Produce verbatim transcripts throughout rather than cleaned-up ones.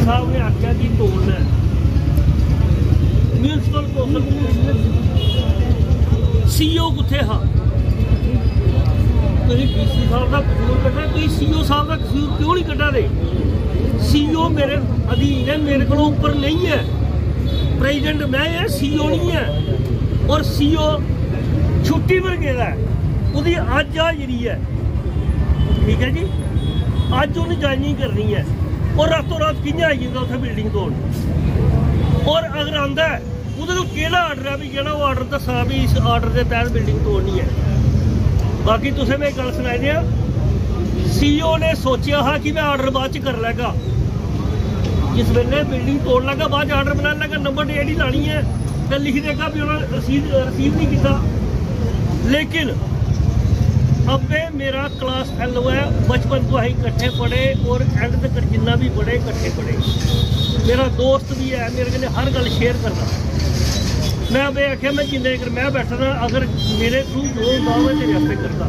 साहब ने आख्या कि तोड़ना है म्यूनसिपल कौंसल सीओ कुत्थे हा डी सी साहब का कसूर कटा कोई सीओ साहब का कसूर क्यों नहीं कटा रहे सीओ मेरे अधीन है मेरे को ऊपर नहीं है प्रेजिडेंट मैं है सीओ नहीं है और सीओ छुट्टी पर गया है उसकी अज आ जी है ठीक है जी अज उन्हें ज्वाइनिंग करनी है और रातों रात कि'यां आई जाता उत्थे बिल्डिंग तोड़ और अगर आंदा है उहदे केड़ा आर्डर है भी जेह्ड़ा आर्डर दस्सा भी इस आर्डर के तहत बिल्डिंग तोड़नी है। बाकी तुसें मैं गल सुनाई दियां सीओ ने सोचा हा कि मैं आर्डर बाद च कर लैगा जिस वेले बिल्डिंग तोड़ लगा बाद आर्डर बना लगा नंबर डेट ही लानी है तो लिख देगा भी उन्होंने रसीद रसीद नहीं किया। लेकिन अबे मेरा क्लास एलो है बचपन तो अं इकट्ठे पढ़े और एंड तक जिन्ना भी पढ़े इकट्ठे पढ़े मेरा दोस्त भी है मेरे कन्नै हर गल शेयर करना मैं अबे आख्या मैं जिन्ने अगर मैं बैठना अगर मेरे थ्रू जो होगा मैं तेरे आस्ते करता।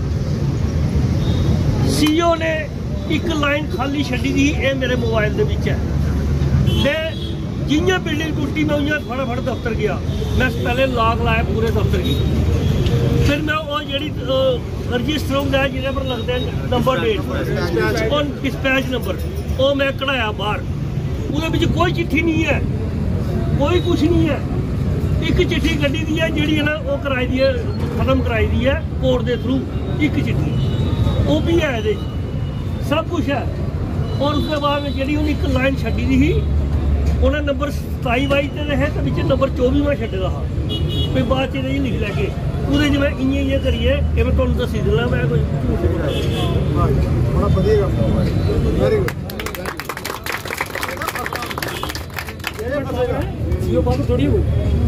सीओ ने एक लाइन खाली छड्डी दी ये मेरे मोबाइल के विच है मैं जियां बिल्डिंग टुटी मैं उइयां फटाफट दफ्तर गया मैं पहले लॉक लाया पूरे दफ्तर की फिर मैं वो जी रजिस्टर होंगे जिन्हें पर लगते हैं नंबर डेट और डिस्पैच नंबर वो मैं कढ़ाया बाहर वो कोई चिट्ठी नहीं है कोई कुछ नहीं है एक चिट्ठी कड्डी दी है जी ना वो कराई दी है खत्म कराई दी है कोर्ट के थ्रू एक चिट्ठी वो भी है ये सब कुछ है। और उसके बाद जी उन्हें एक लाइन छड्डी दी ही उन्हें नंबर सताई बाई ते रहे तो बिच नंबर चौबी में छड्डे दा हा फिर बाद च लिख लैगे ਉਹਦੇ ਜਿਵੇਂ ਇੰਨੇ ਇੰਨੇ ਕਰੀਏ ਕਿ ਮੈਂ ਤੁਹਾਨੂੰ ਦੱਸੀ ਦਿੰਦਾ ਮੈਂ ਕੋਈ ਝੂਠ ਨਹੀਂ ਬੜਾ ਵਧੀਆ ਕੰਮ ਵੈਰੀ ਗੁੱਡ ਇਹ ਬਾਤ ਥੋੜੀ ਹੋ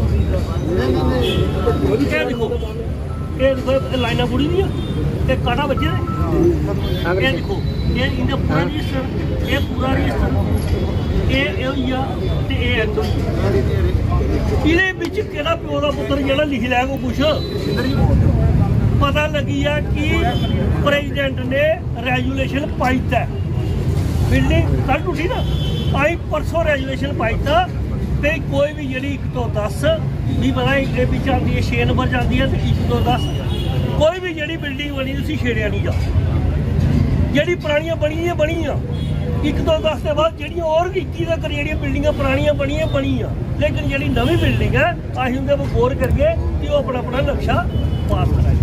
ਇਹ ਦੇਖੋ ਇਹ ਦੇਖੋ ਲਾਈਨਾਂ ਪੂਰੀ ਨਹੀਂ ਇਹ ਕਾਟਾ ਬੱਚੇ ਨੇ ਇਹ ਦੇਖੋ ਇਹ ਇਹਦਾ ਪੂਰਾ ਰਜਿਸਟਰ ਇਹ ਪੂਰਾ ਰਜਿਸਟਰ ਇਹ ਇਹ ਹੋਈ ਆ ਤੇ ਇਹ ਐਂਡ ਹੋਈ ਇਹਦੇ ਵਿੱਚ ਕਿਹੜਾ ਪਿਓ ਦਾ ਪੁੱਤਰ ਜਿਹੜਾ ਲਿਖ ਲਿਆ ਕੋ ਕੁਛ पता लगी है कि प्रेजिडेंट ने रेजुलेशन पाई था बिल्डिंग कल टूटी ना आई परसों रेजुलेशन पाई था तो कोई भी जी एक तो दस भी पता एक भी आती है छे नंबर जाती है तो एक तो दस कोई भी जी बिल्डिंग बनी उसी छेड़िया नहीं जा जी पुरानियां बनिया बनिया एक तो दस के बाद जी और इक्की तक जी बिल्डिंग पुरानियां बनिया बनिया लेकिन जी नवी बिल्डिंग है अं उनके पर गौर करिए कि वो अपना अपना नक्शा पास कराए।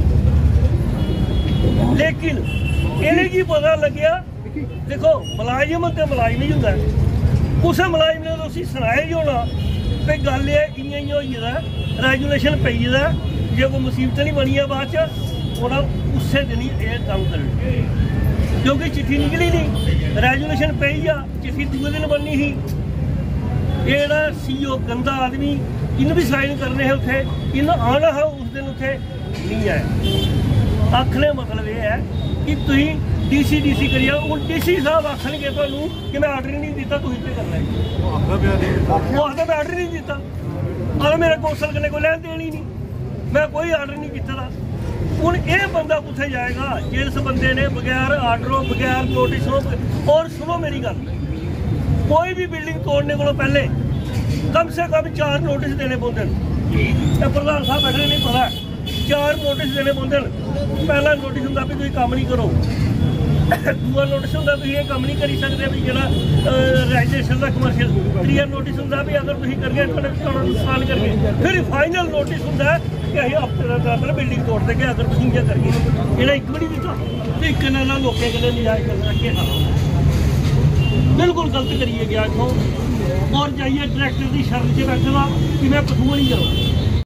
लेकिन इन्हें की पता लग्या देखो मुलाजिम तो मुलाजिम ही होंगे कुछ मुलाजिम ने उसी सुनाया ही होना भी गल इं होई रेजुलेशन पई है जो कोई मुसीबत नहीं बनी है बाद उन्हें उस दिन ही यह काम कर क्योंकि चिट्ठी निकली नहीं रेजुलेशन पई आ चिट्ठी दूसरे दिन बननी ही ये सीओ गंदा आदमी इन भी साइन करने हैं उत्थे इन आना है उस दिन उत्थे नहीं है। आखने मतलब ये है कि तुम डी सी डी सी करिए हूँ डी सी साहब आखनगे तुहानू कि मैं आर्डर नहीं दिता तुम इतने करना है वो आखदा मैं आर्डर नहीं दिता और मेरे कौंसल कन्नै कोई लैन देन ही नहीं मैं कोई आर्डर नहीं किया हूँ ये बंदा कुत्थे जाएगा जिस बंदे ने बगैर आर्डरों बगैर नोटिसों और सुनो मेरी गल कोई भी बिल्डिंग तोड़ने को पहले कम से कम चार नोटिस देने पौंदे प्रधान साहब बैठे नहीं पता चार नोटिस देने पौंदे पहला नोटिस होंदा भी तुसीं काम नहीं करो दूआ नोटिस होंदा तुसीं ये काम नहीं करी सकदे भी जेह्ड़ा रजिस्ट्रेशन दा कमर्शियल त्रीया नोटिस होंदा भी अगर तुसीं करगे तुहाडा नुकसान करगे फिर फाइनल नोटिस होंदा कि असीं हफ्ते दा अंदर बिल्डिंग तोड़ देगे अगर तुसीं इ'यां करगे इहड़ा इक भी नहीं दित्ता ते इक ने ना लोकें कन्नै नजायज़ कर रखे बिल्कुल गलत करिए गया इत्थों और जाइए डायरैक्टर की शर्त च बैठे दा कि मैं कसूर नहीं करूँ